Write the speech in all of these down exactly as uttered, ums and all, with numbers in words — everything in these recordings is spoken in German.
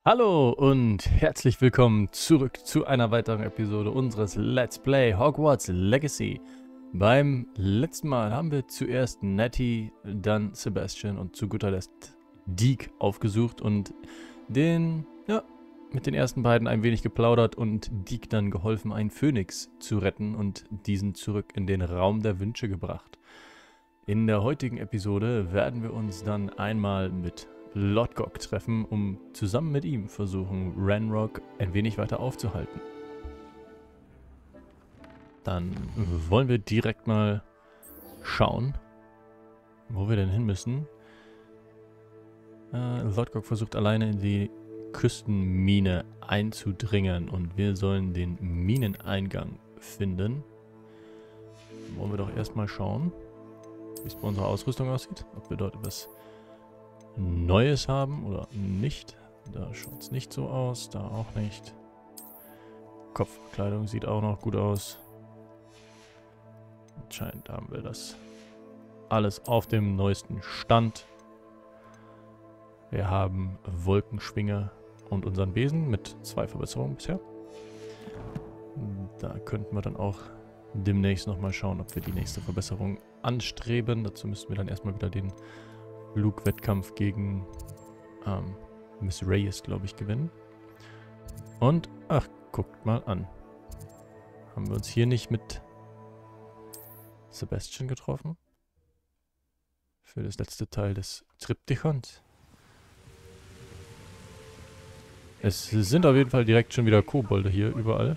Hallo und herzlich willkommen zurück zu einer weiteren Episode unseres Let's Play Hogwarts Legacy. Beim letzten Mal haben wir zuerst Nettie, dann Sebastian und zu guter Letzt Deek aufgesucht und den, ja, mit den ersten beiden ein wenig geplaudert und Deek dann geholfen, einen Phönix zu retten und diesen zurück in den Raum der Wünsche gebracht. In der heutigen Episode werden wir uns dann einmal mit Lodgok treffen, um zusammen mit ihm versuchen, Ranrock ein wenig weiter aufzuhalten. Dann wollen wir direkt mal schauen, wo wir denn hin müssen. Äh, Lodgok versucht alleine in die Küstenmine einzudringen und wir sollen den Mineneingang finden. Wollen wir doch erstmal schauen, wie es bei unserer Ausrüstung aussieht, ob wir dort etwas Neues haben oder nicht. Da schaut es nicht so aus, da auch nicht. Kopfbekleidung sieht auch noch gut aus. Anscheinend haben wir das alles auf dem neuesten Stand. Wir haben Wolkenschwinger und unseren Besen mit zwei Verbesserungen bisher. Da könnten wir dann auch demnächst nochmal schauen, ob wir die nächste Verbesserung anstreben. Dazu müssten wir dann erstmal wieder den Flugwettkampf gegen ähm, Miss Reyes, glaube ich, gewinnen. Und, ach, guckt mal an. Haben wir uns hier nicht mit Sebastian getroffen? Für das letzte Teil des Triptychons. Es sind auf jeden Fall direkt schon wieder Kobolde hier überall.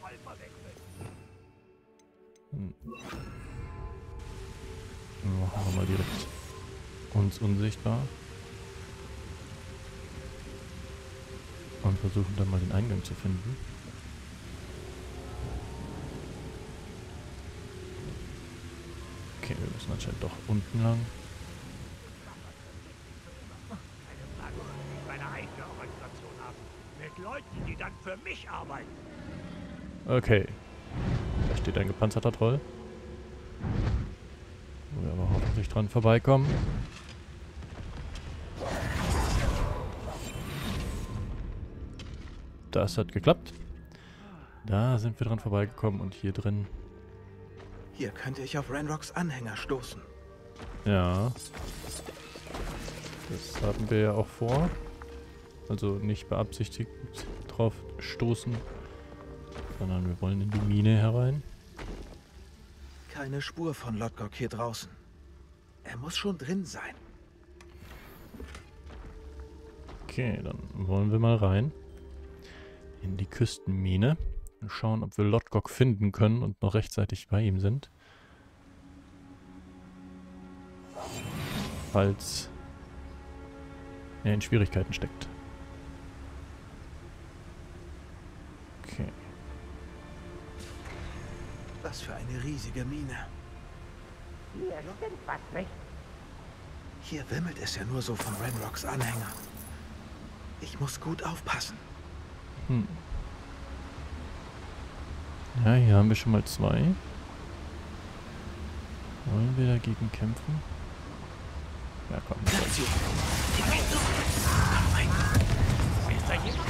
Hm. Machen wir mal direkt uns unsichtbar. Und versuchen dann mal den Eingang zu finden. Okay, wir müssen anscheinend doch unten lang. Mit Leuten, die dann für mich arbeiten. Okay. Da steht ein gepanzerter Troll. Wo wir aber hoffentlich dran vorbeikommen. Das hat geklappt. Da sind wir dran vorbeigekommen und hier drin. Hier könnte ich auf Ranrocks Anhänger stoßen. Ja. Das haben wir ja auch vor. Also nicht beabsichtigt drauf stoßen, sondern wir wollen in die Mine herein. Keine Spur von Lodgok hier draußen. Er muss schon drin sein. Okay, dann wollen wir mal rein. In die Küstenmine. Und schauen, ob wir Lodgok finden können und noch rechtzeitig bei ihm sind. Falls er in Schwierigkeiten steckt. Okay. Was für eine riesige Mine. Hier stimmt was nicht. Hier wimmelt es ja nur so von Ranrocks Anhängern. Ich muss gut aufpassen. Hm. Ja, hier haben wir schon mal zwei. Wollen wir dagegen kämpfen? Ja, komm. Ist da jemand?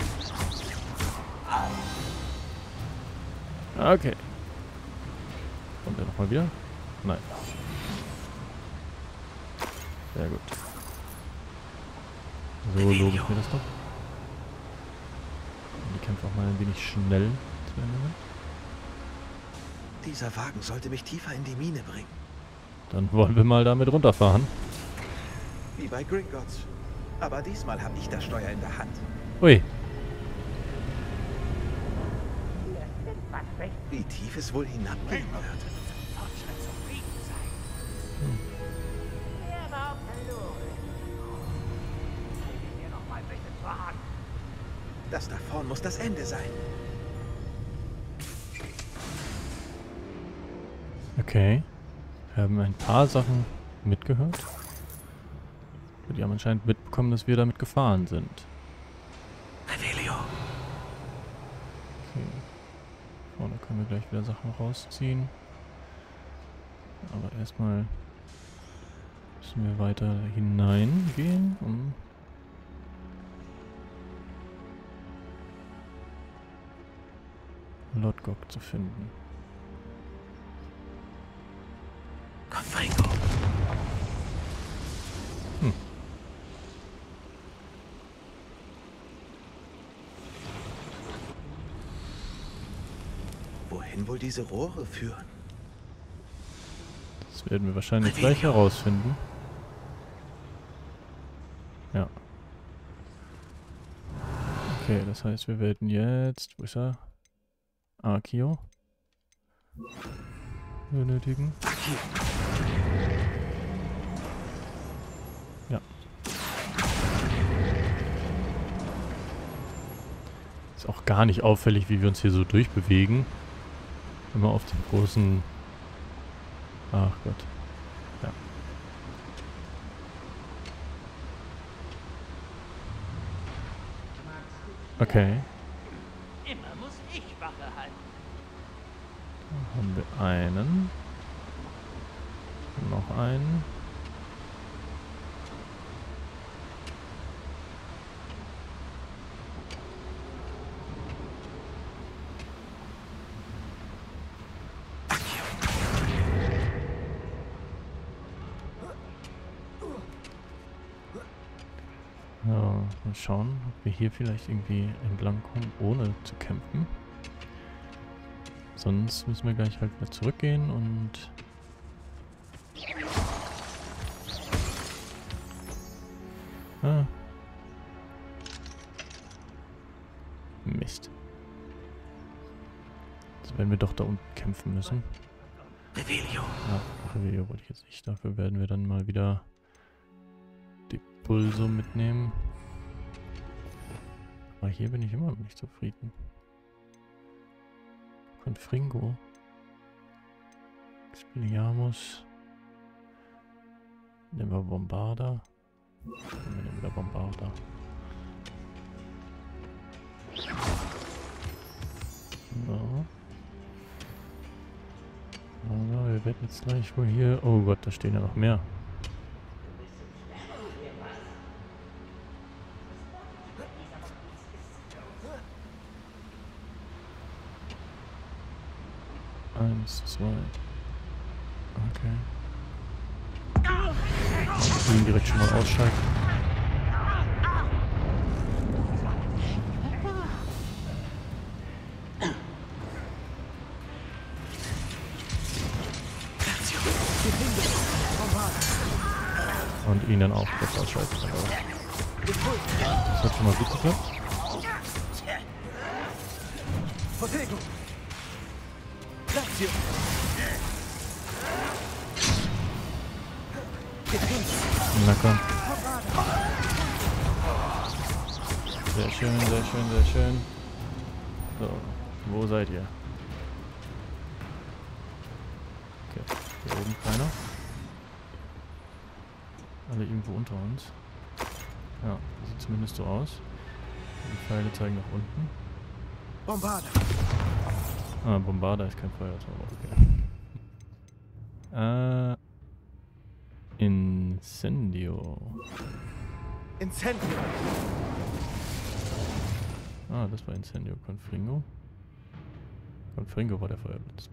Okay. Kommt er nochmal wieder? Nein. Sehr gut. So lobe ich mir das doch. Die kämpfen auch mal ein wenig schnell. Dieser Wagen sollte mich tiefer in die Mine bringen. Dann wollen wir mal damit runterfahren. Wie bei Gringotts. Aber diesmal habe ich das Steuer in der Hand. Ui. Hier stimmt was nicht. Wie tief es wohl hinabgehen wird. Fortschritt zufrieden sein. Hm. Er war auch verloren. Zeig ich dir noch mal ein bisschen zur Hand. Das da vorn muss das Ende sein. Okay. Wir haben ein paar Sachen mitgehört. Die haben anscheinend mitbekommen, dass wir damit gefahren sind. Revelio. Okay. Vorne können wir gleich wieder Sachen rausziehen. Aber erstmal müssen wir weiter hineingehen, um Lodgok zu finden. Confringo. Hm. Wohin wohl diese Rohre führen? Das werden wir wahrscheinlich gleich herausfinden. Ja. Okay, das heißt, wir werden jetzt... Wo ist er? Akio. Benötigen. Ja. Ist auch gar nicht auffällig, wie wir uns hier so durchbewegen. Immer auf den großen... Ach Gott. Ja. Okay. Immer muss ich Wache halten. Da haben wir einen. Noch einen. Ja, mal schauen, ob wir hier vielleicht irgendwie entlang kommen, ohne zu campen. Sonst müssen wir gleich halt wieder zurückgehen und... Ah. Mist. Jetzt werden wir doch da unten kämpfen müssen. Revelio. Ja, Revelio wollte ich jetzt nicht. Dafür werden wir dann mal wieder die Pulso mitnehmen. Aber hier bin ich immer noch nicht zufrieden. Confringo. Expelliarmus. Nehmen wir Bombarda. Und wir nehmen wieder Bombarda. So. Aber wir werden jetzt gleich wohl hier... Oh Gott, da stehen ja noch mehr. Eins, zwei. Okay. Ihn direkt schon mal ausschalten. Und ihn dann auch kurz ausschalten. Das hat schon mal gut geklappt. Na komm. Sehr schön, sehr schön, sehr schön. So, wo seid ihr? Okay, hier oben keiner. Alle irgendwo unter uns. Ja, sieht zumindest so aus. Die Pfeile zeigen nach unten. Bombarda. Ah, Bombarda ist kein Feuerzauber, okay. Äh... Incendio. Incendio. Ah, das war Incendio. Confringo. Confringo war der Feuerblitz.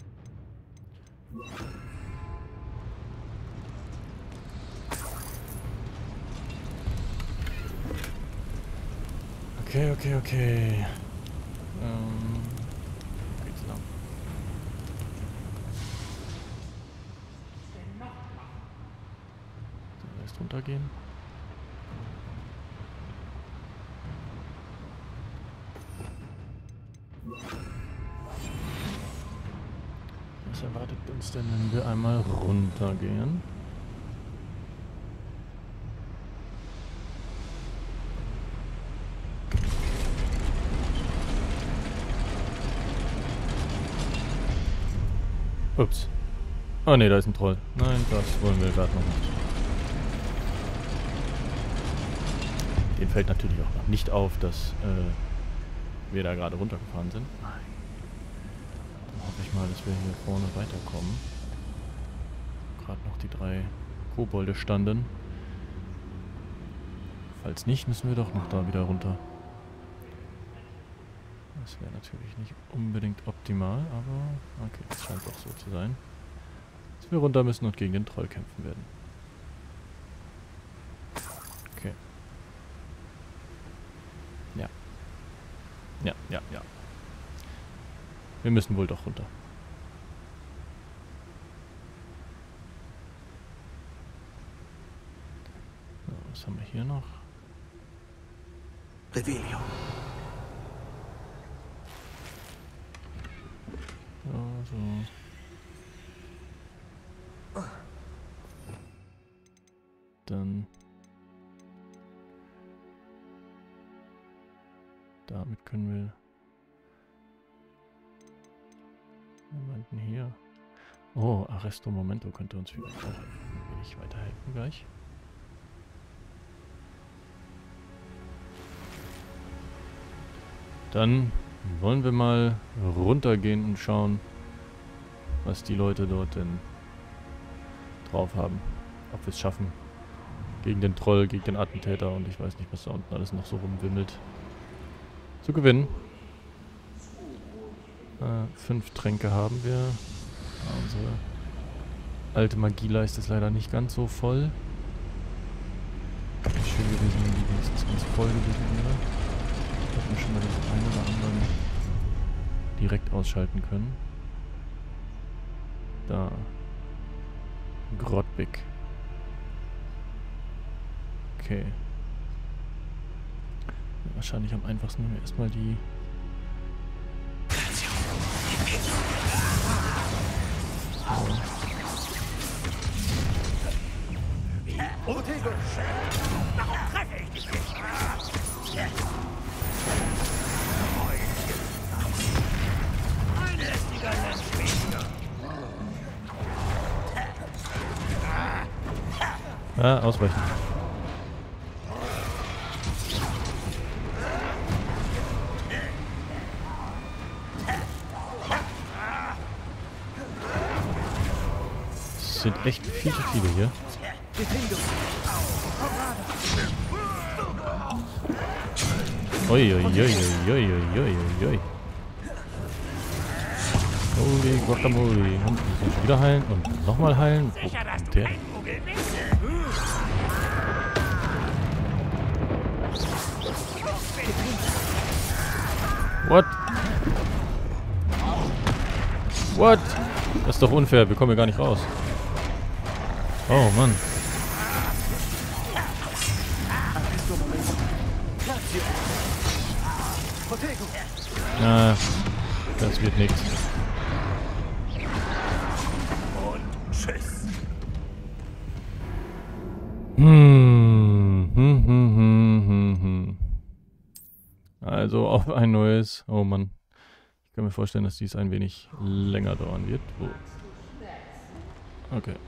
Okay, okay, okay. Ähm, wo geht's lang? So, erst runtergehen. Was erwartet uns denn, wenn wir einmal runtergehen? Ups. Oh ne, da ist ein Troll. Nein, das wollen wir gerade noch nicht. Dem fällt natürlich auch noch nicht auf, dass äh, wir da gerade runtergefahren sind. Dann hoffe ich mal, dass wir hier vorne weiterkommen. Gerade noch die drei Kobolde standen. Falls nicht, müssen wir doch noch da wieder runter. Das wäre natürlich nicht unbedingt optimal, aber okay, das scheint doch so zu sein. Dass wir runter müssen und gegen den Troll kämpfen werden. Okay. Ja. Ja, ja, ja. Wir müssen wohl doch runter. So, was haben wir hier noch? Revelio. So, so. Dann damit können wir wir meinten hier. Oh, Arresto Momento könnte uns vielleicht auch ein wenig weiterhelfen gleich. Dann wollen wir mal runtergehen und schauen, was die Leute dort denn drauf haben. Ob wir es schaffen, gegen den Troll, gegen den Attentäter und ich weiß nicht, was da unten alles noch so rumwimmelt, zu gewinnen. Äh, fünf Tränke haben wir. Ja, unsere alte Magieleiste ist leider nicht ganz so voll. Wäre schön gewesen, wenn die wenigstens ganz voll gewesen wäre. Hätten wir schon mal den einen oder anderen direkt ausschalten können. Da. Grottbig. Okay. Ja, wahrscheinlich am einfachsten, wenn wir erstmal die... So. Ah, ausweichen. Es sind echt viel zu viele hier. Ui, ui, ui, ui, ui, ui, ui, ui. Holy Guacamole. Und wir müssen schon wieder heilen und nochmal heilen. Wo kommt der? What? What? Das ist doch unfair, wir kommen hier gar nicht raus. Oh Mann. Na, das wird nichts. Hm, hm, hm, hm, hm, hm. Also auf ein neues. Oh Mann. Ich kann mir vorstellen, dass dies ein wenig länger dauern wird. Oh. Okay.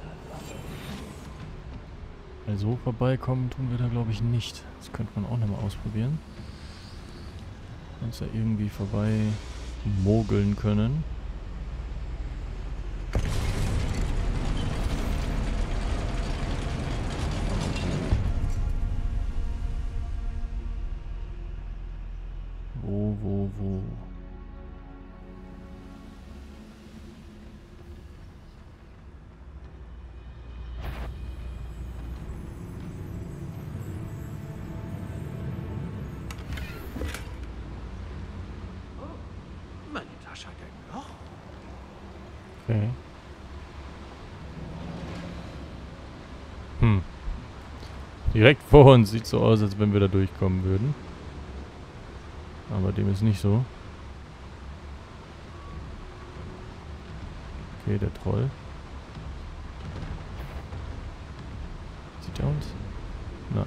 Also vorbeikommen tun wir da glaube ich nicht. Das könnte man auch nochmal ausprobieren. Uns da irgendwie vorbei mogeln können. Wo, wo, wo? Meine Tasche hat ein Loch. Okay. Hm. Direkt vor uns sieht so aus, als wenn wir da durchkommen würden. Aber dem ist nicht so. Okay, der Troll. Sieht er uns? Nein.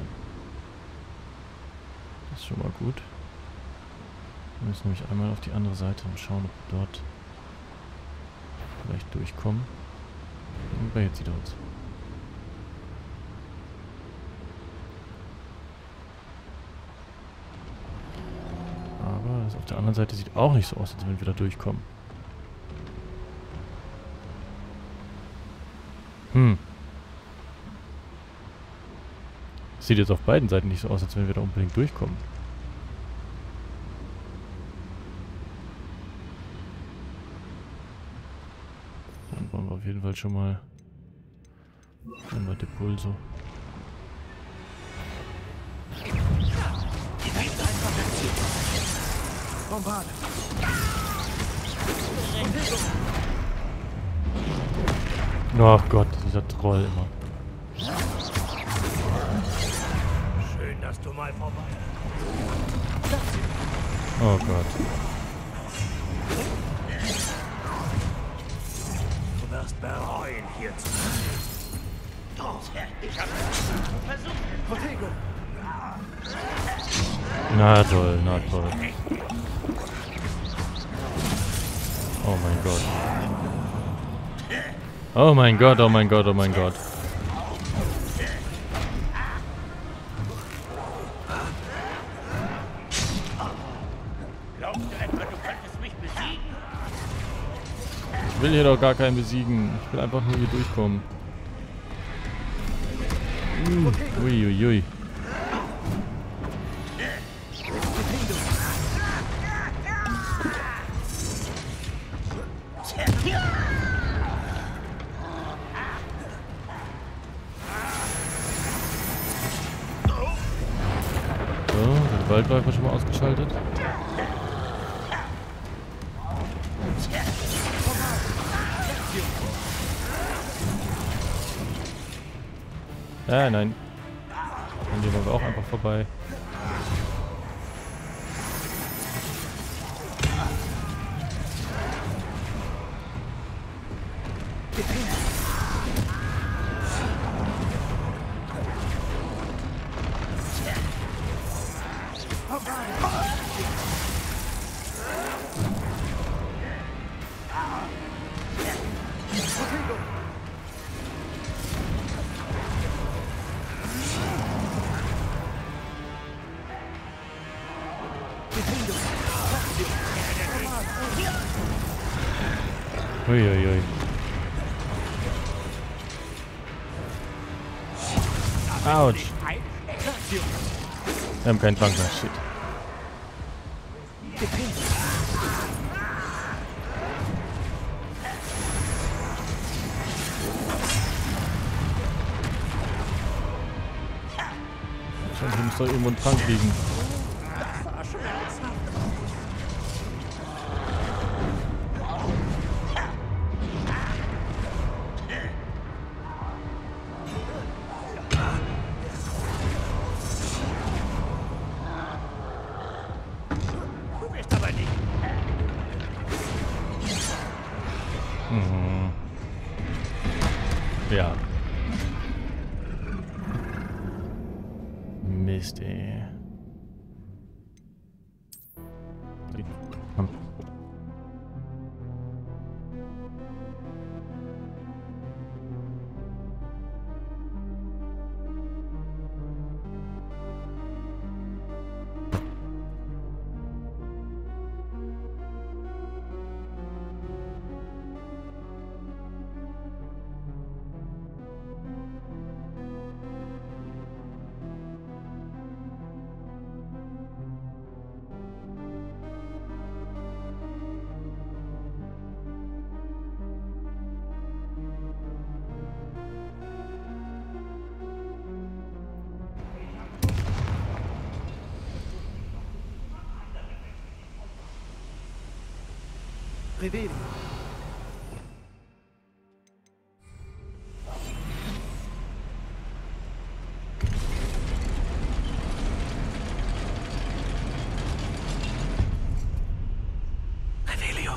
Das ist schon mal gut. Wir müssen nämlich einmal auf die andere Seite und schauen, ob wir dort vielleicht durchkommen. Und jetzt sieht er uns. Aber das auf der anderen Seite sieht auch nicht so aus, als wenn wir da durchkommen. Hm. Sieht jetzt auf beiden Seiten nicht so aus, als wenn wir da unbedingt durchkommen. auf jeden Fall schon mal einmal die Pulso. Bombarde. Ach Gott, dieser Troll immer. Schön, dass du mal vorbei. Oh Gott. Du wirst bereuen, hier zu sein. Oh, ich hab versucht. Protego. Na toll, na toll. Oh mein Gott. Oh mein Gott, oh mein Gott, oh mein Gott. Glaubst du etwa, du könntest mich besiegen? Ich will hier doch gar keinen besiegen. Ich will einfach nur hier durchkommen. Uh, ui, ui, ui. So, den Waldläufer schon mal ausgeschaltet. Ja, nein. An dem waren wir auch einfach vorbei. Uiuiui. Autsch. Wir haben keinen Tank mehr. Shit. Hier muss doch irgendwo ein Tank liegen. Mhm. Ja. Mist, ey. Komm. Revelio. Revelio.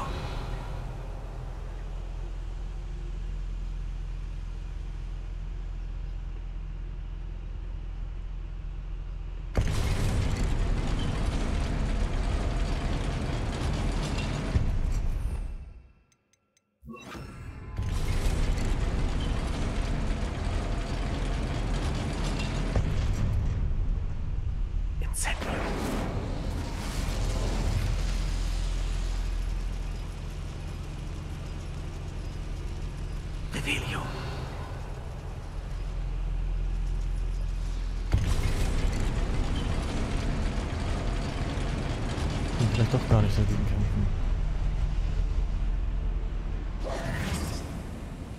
Revelio. Und vielleicht doch gar nicht dagegen kämpfen.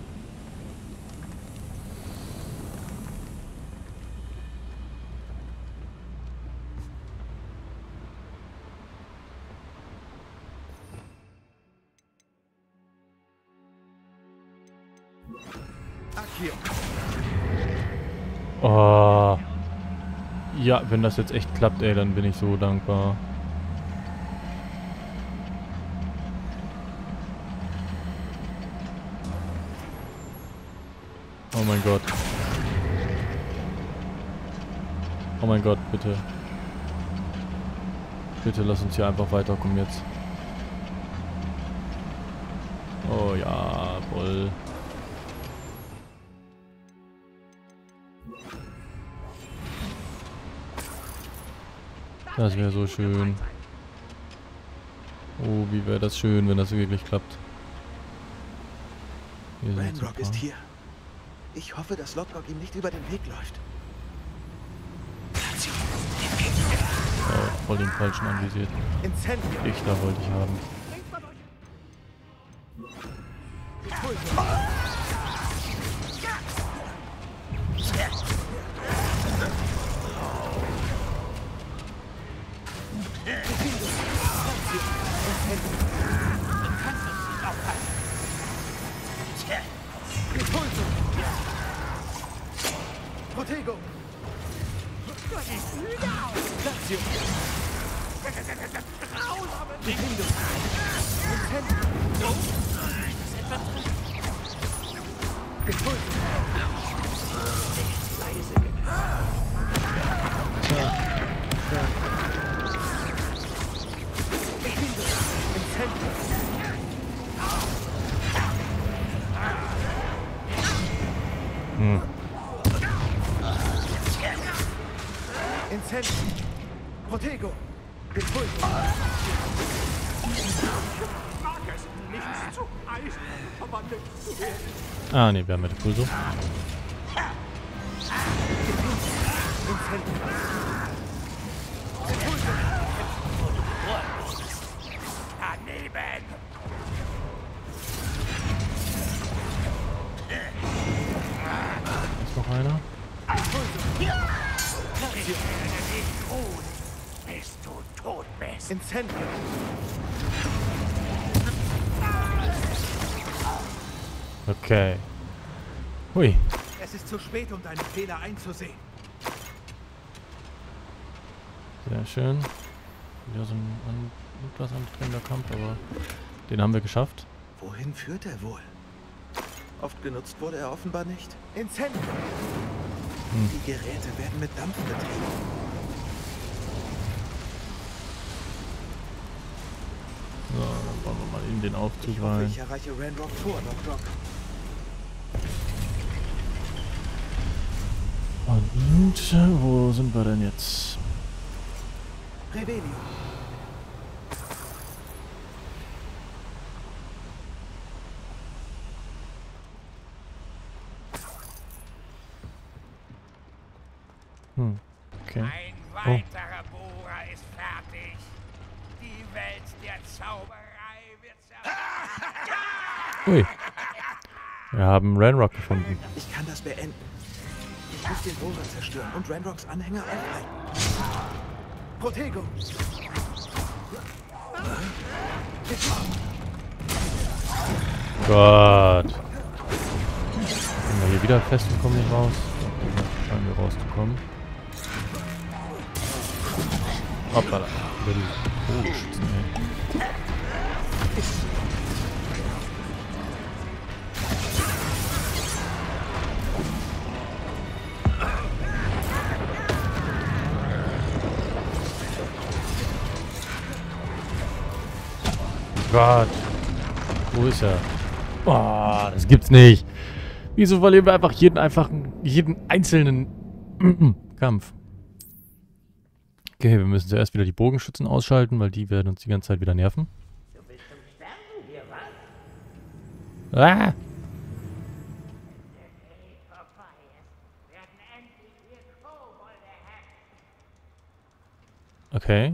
Akio. Oh. Ja, wenn das jetzt echt klappt, ey, dann bin ich so dankbar. Oh mein Gott. Oh mein Gott, bitte. Bitte lass uns hier einfach weiterkommen jetzt. Oh ja, voll. Das wäre so schön. Oh, wie wäre das schön, wenn das wirklich klappt. Hier sind jetzt ein Ranrock paar. ist hier. Ich hoffe, dass Lodgok ihm nicht über den Weg läuft. Oh, voll den falschen anvisiert. Incendio. Ich da wollte ich haben. Protego. Lazio. Nintendo. Nintendo. Gepulst. Hm. Incendio. Protego. Gepulst. Ah, ne, wir haben ja die Pulso. Daneben! Ist noch einer? Ich werde dich tun, bis du tot bist. Incendio. Okay. Hui. Es ist zu spät, um deine Fehler einzusehen. Sehr schön. Wieder so ein an, etwas anstrengender Kampf, aber den haben wir geschafft. Wohin führt er wohl? Oft genutzt wurde er offenbar nicht. Incendio. Hm. Die Geräte werden mit Dampf betrieben. So, dann bauen wir mal in den Aufzug Ich hoffe, rein. ich erreiche Ranrock vor, Lodgok. Und äh, wo sind wir denn jetzt? Revelio. Hm, okay. Ein weiterer Bohrer ist fertig. Die Welt der Zauberei wird zerstört. Ui. Wir haben Ranrock gefunden. Ich kann das beenden. Ich muss den Bohrer zerstören und Ranrocks Anhänger aufhalten. Protego. Gott. Sind wir hier wieder fest und kommen nicht raus? Da scheinen wir rauszukommen. Hoppala. Little Bogenschützen, ey. Gott. Wo ist er? Boah, das gibt's nicht. Wieso verlieren wir einfach jeden einfachen, jeden einzelnen Kampf? Okay, wir müssen zuerst wieder die Bogenschützen ausschalten, weil die werden uns die ganze Zeit wieder nerven. Du bist zum Sterben hier, was? Ah! Wenn der Krieg vorbei ist, werden endlich hier Kobolde herrschen. Okay.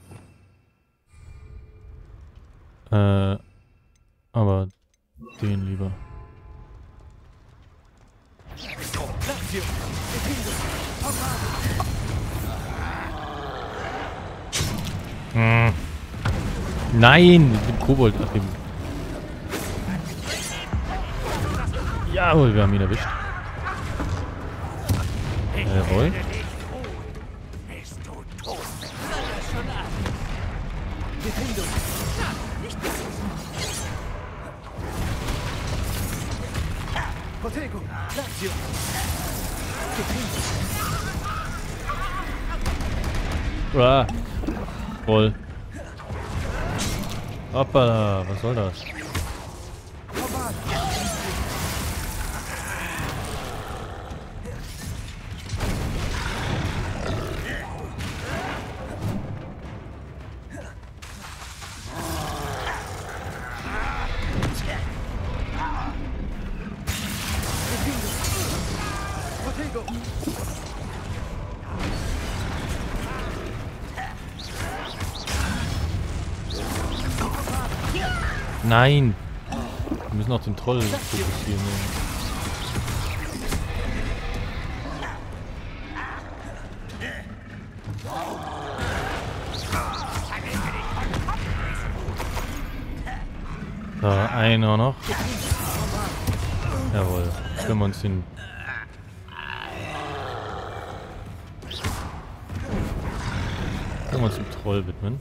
Äh, aber den lieber. Hm. Nein, mit dem Kobold. Ach, dem Jawohl, wir haben ihn erwischt. Jawohl. Ah, voll. Hoppala, was soll das? Nein! Wir müssen auch den Troll fokussieren. Da, einer noch. Jawohl. Können wir uns den... Können wir uns dem Troll widmen.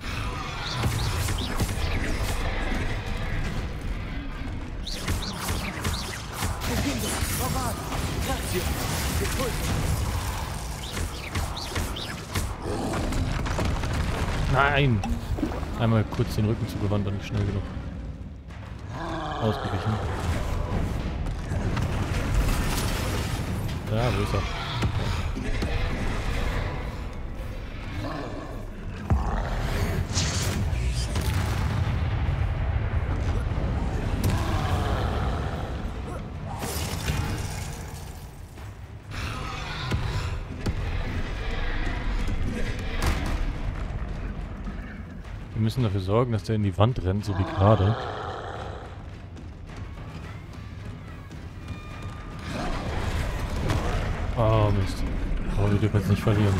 Nein! Einmal kurz den Rücken zugewandt und nicht schnell genug ausgewichen. Ja, wo ist er? Wir müssen dafür sorgen, dass der in die Wand rennt, so wie gerade. Oh Mist. Oh, wir dürfen jetzt nicht verlieren.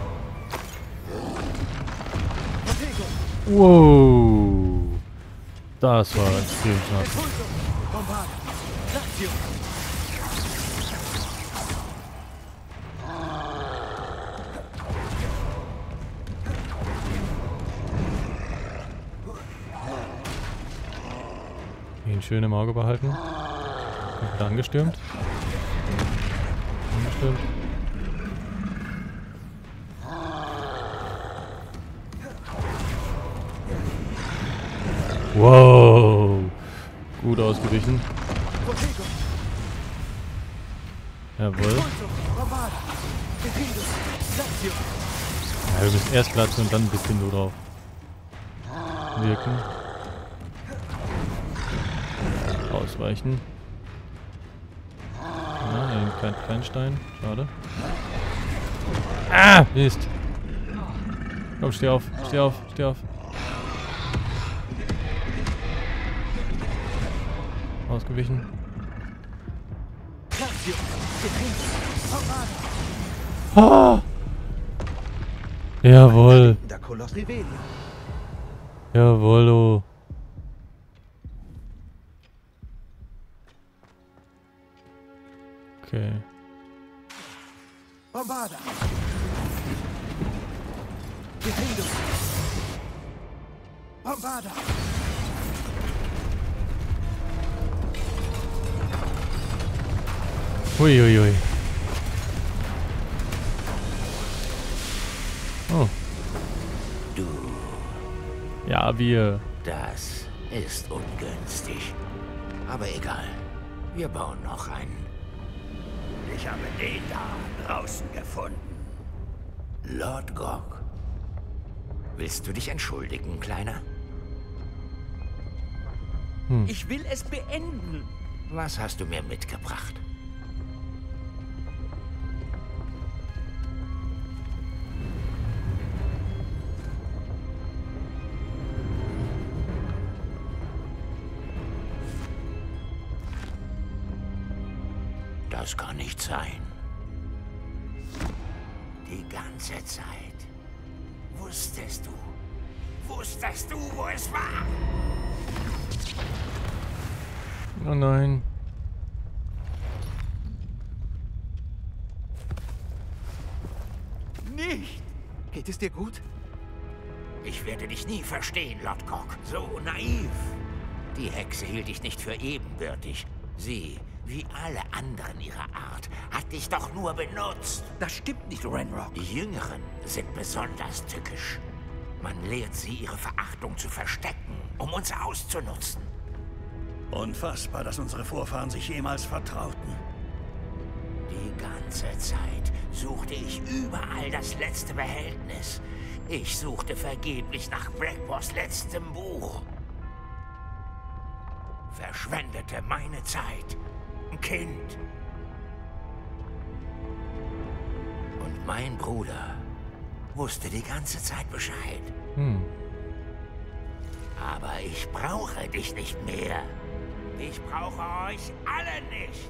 Wow. Das war extrem knapp. Ihn schön im Auge behalten. Wird angestürmt. Angestürmt. Wow. Gut ausgewichen. Jawohl. Ja, wir müssen erst platzen und dann ein bisschen so drauf wirken. Ausweichen. Ja, er nimmt keinen Kleinstein. Schade. Ah! Mist! Komm, steh auf, steh auf, steh auf. Ausgewichen. Ah! Jawohl. Jawohl, oh. Okay. Bombarda. Bombarda. Hui, hui, hui. Oh. Du. Ja, wir. Das ist ungünstig. Aber egal. Wir bauen noch einen. Ich habe den da draußen gefunden. Lord Gog. Willst du dich entschuldigen, Kleiner? Hm. Ich will es beenden. Was hast du mir mitgebracht? Das kann nicht sein. Die ganze Zeit wusstest du, wusstest du, wo es war? Oh nein. nicht! Geht es dir gut? Ich werde dich nie verstehen, Lodgok. So naiv. Die Hexe hielt dich nicht für ebenbürtig. Sie, wie alle anderen ihrer Art, hat dich doch nur benutzt. Das stimmt nicht, Ranrock. Die Jüngeren sind besonders tückisch. Man lehrt sie, ihre Verachtung zu verstecken, um uns auszunutzen. Unfassbar, dass unsere Vorfahren sich jemals vertrauten. Die ganze Zeit suchte ich überall das letzte Behältnis. Ich suchte vergeblich nach Brakbors letztem Buch. Verschwendete meine Zeit. Kind. Und mein Bruder wusste die ganze Zeit Bescheid. Hm. Aber ich brauche dich nicht mehr. Ich brauche euch alle nicht.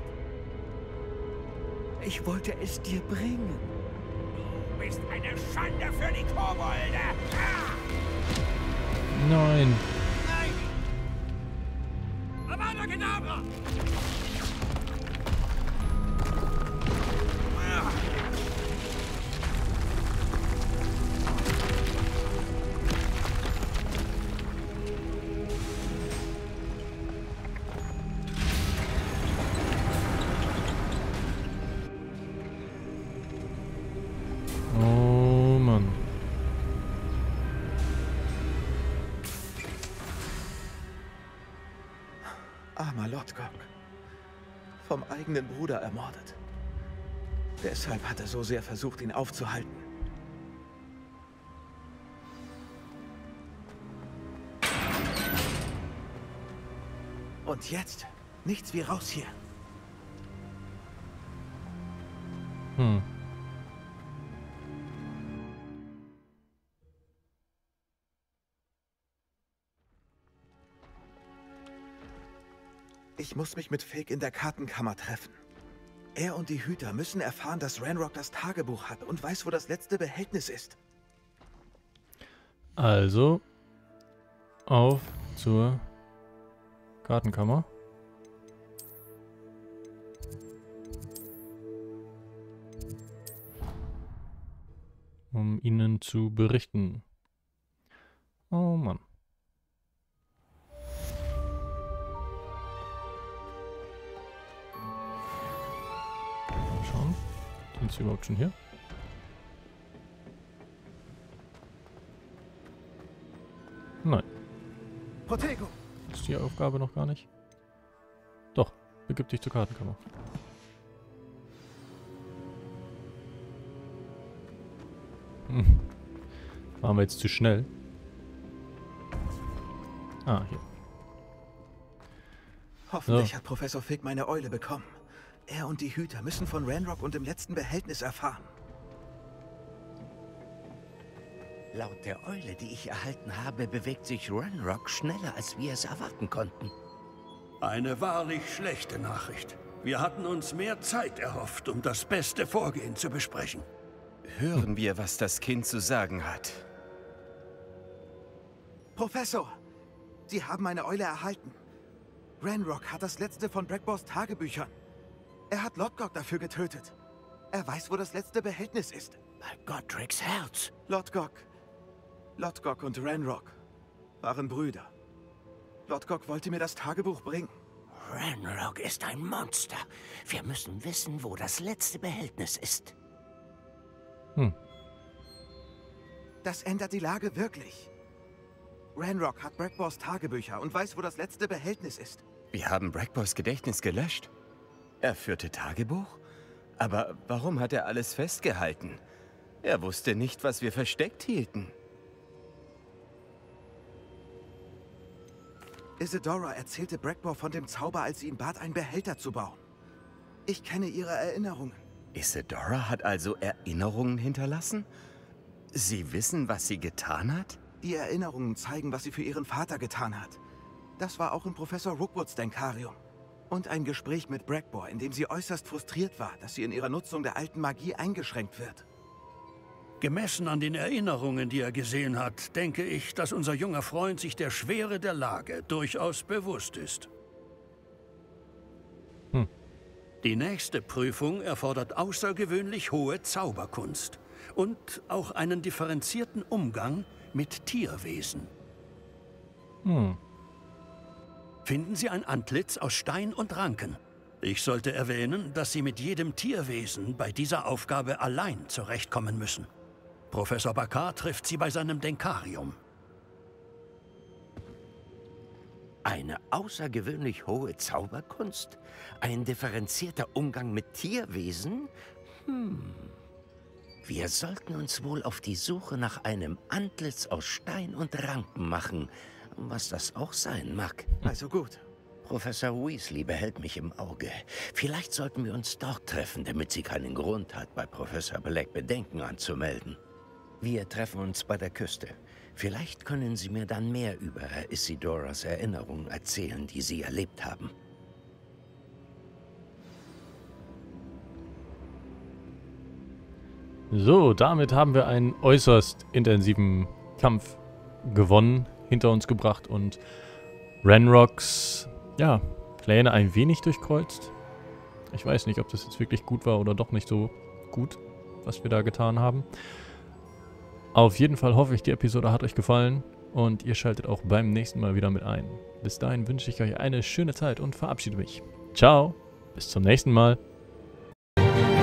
Ich wollte es dir bringen. Du bist eine Schande für die Kobolde. Ah! Nein. Nein! Avada Kedavra! Oh Mann. Armer Lodgok. Vom eigenen Bruder ermordet. Deshalb hat er so sehr versucht, ihn aufzuhalten. Und jetzt? Nichts wie raus hier. Hm. Ich muss mich mit Fake in der Kartenkammer treffen. Er und die Hüter müssen erfahren, dass Ranrock das Tagebuch hat und weiß, wo das letzte Behältnis ist. Also, auf zur Gartenkammer. Um ihnen zu berichten. Oh Mann. Mal schauen. Sind sie überhaupt schon hier? Nein. Protego! Ist die Aufgabe noch gar nicht? Doch, begib dich zur Kartenkammer. Hm. Waren wir jetzt zu schnell? Ah, hier. Hoffentlich So. hat Professor Fig meine Eule bekommen. Er und die Hüter müssen von Ranrock und dem letzten Behältnis erfahren. Laut der Eule, die ich erhalten habe, bewegt sich Ranrock schneller, als wir es erwarten konnten. Eine wahrlich schlechte Nachricht. Wir hatten uns mehr Zeit erhofft, um das beste Vorgehen zu besprechen. Hören wir, was das Kind zu sagen hat. Professor! Sie haben meine Eule erhalten. Ranrock hat das letzte von Brakbors Tagebüchern. Er hat Lodgok dafür getötet. Er weiß, wo das letzte Behältnis ist. Bei Godric's Herz. Lodgok. Lodgok und Ranrock waren Brüder. Lodgok wollte mir das Tagebuch bringen. Ranrock ist ein Monster. Wir müssen wissen, wo das letzte Behältnis ist. Hm. Das ändert die Lage wirklich. Ranrock hat Brakbors Tagebücher und weiß, wo das letzte Behältnis ist. Wir haben Brakbors Gedächtnis gelöscht. Er führte Tagebuch? Aber warum hat er alles festgehalten? Er wusste nicht, was wir versteckt hielten. Isidora erzählte Brakbor von dem Zauber, als sie ihn bat, einen Behälter zu bauen. Ich kenne ihre Erinnerungen. Isidora hat also Erinnerungen hinterlassen? Sie wissen, was sie getan hat? Die Erinnerungen zeigen, was sie für ihren Vater getan hat. Das war auch in Professor Rookwoods Denkarium. Und ein Gespräch mit Brakbor, in dem sie äußerst frustriert war, dass sie in ihrer Nutzung der alten Magie eingeschränkt wird. Gemessen an den Erinnerungen, die er gesehen hat, denke ich, dass unser junger Freund sich der Schwere der Lage durchaus bewusst ist. Hm. Die nächste Prüfung erfordert außergewöhnlich hohe Zauberkunst. und auch einen differenzierten Umgang mit Tierwesen. Hm. Finden Sie ein Antlitz aus Stein und Ranken. Ich sollte erwähnen, dass Sie mit jedem Tierwesen bei dieser Aufgabe allein zurechtkommen müssen. Professor Bakar trifft Sie bei seinem Denkarium. Eine außergewöhnlich hohe Zauberkunst? Ein differenzierter Umgang mit Tierwesen? Hm. Wir sollten uns wohl auf die Suche nach einem Antlitz aus Stein und Ranken machen, was das auch sein mag. Also gut. Professor Weasley behält mich im Auge. Vielleicht sollten wir uns dort treffen, damit sie keinen Grund hat, bei Professor Black Bedenken anzumelden. Wir treffen uns bei der Küste. Vielleicht können Sie mir dann mehr über Isidoras Erinnerungen erzählen, die Sie erlebt haben. So, damit haben wir einen äußerst intensiven Kampf gewonnen, hinter uns gebracht und Ranrock's, ja, Pläne ein wenig durchkreuzt. Ich weiß nicht, ob das jetzt wirklich gut war oder doch nicht so gut, was wir da getan haben. Auf jeden Fall hoffe ich, die Episode hat euch gefallen und ihr schaltet auch beim nächsten Mal wieder mit ein. Bis dahin wünsche ich euch eine schöne Zeit und verabschiede mich. Ciao, bis zum nächsten Mal.